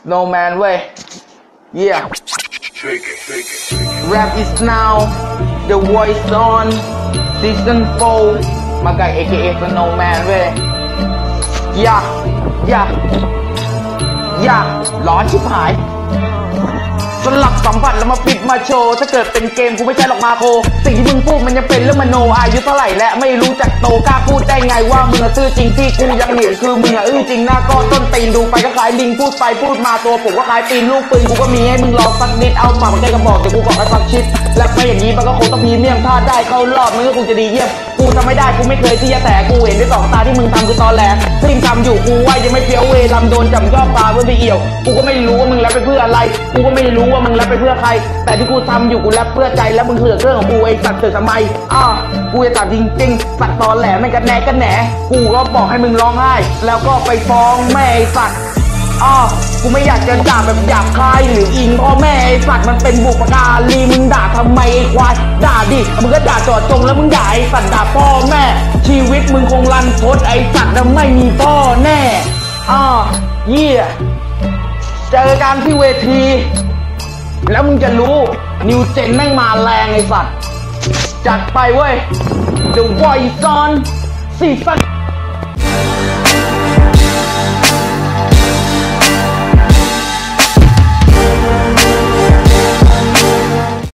No man เว้ย Yeah Rap is now The voice on Season 4มากับ AKA No man เว้ย Yeah ร้อนชิบหายสลับสัมผัสแล้วมาปิดมาโชว์ถ้าเกิดเป็นเกมกูไม่ใช่หรอกมาโคสิ่งที่มึงพูดมันยังเป็นเรื่องมโนอายุเท่าไหร่และไม่รู้จักโตกล้าพูดได้ไงว่ามึงซื่อจริงที่กูยังเห็นคือมึงจริงหน้าก็ต้นตีนดูไปก็คล้ายลิงพูดไปพูดมาตัวผมก็คล้ายปีนลูกปืนกูก็มีให้มึงลองสักนิดเอาปากมาใกล้กระบอกเดี๋ยวกูบอกให้ฟังชิดและไม่อย่างนี้มันก็คงต้องพรีเมียมถ้าได้เข้ารอบมึงก็คงจะดีเยี่ยมกูทำไม่ได้กูไม่เคยที่จะแต่กูเห็นด้วยสองตาที่มึงทำคือตอนแหลที่มึงทำอยู่กูว่ายังไม่เฟี้ยวเวลำโดนจับย่อปลาเพื่อไปเอี่ยวกูก็ไม่รู้ว่ามึงแล้วไปเพื่ออะไรกูก็ไม่รู้ว่ามึงแล้วไปเพื่อใครแต่ที่กูทำอยู่กูแรปเพื่อใจแล้วมึงเสือกเรื่องของกูไอ้สัตว์เสือกทำไมกูจะตัดจริงๆสัตว์ตอนแหลไม่กันแหนกูก็บอกให้มึงร้องไห้แล้วก็ไปฟ้องแม่ไอ้สัตว์กูไม่อยากจะด่าแบบหยาบคายหรืออิงพ่อแม่ไอ้สัตว์มันเป็นบุปการีมึงด่าทำไมไอ้ควายด่าดิมึงก็ด่าจอดจงแล้วมึงด่าไอ้สัตว์ด่าพ่อแม่ชีวิตมึงคงรันทดไอ้สัตว์ไม่มีพ่อแน่เยี่ยเจอกันที่เวทีแล้วมึงจะรู้นิวเจนแม่งมาแรงไอ้สัตว์จัดไปเว้ย The Voice on Season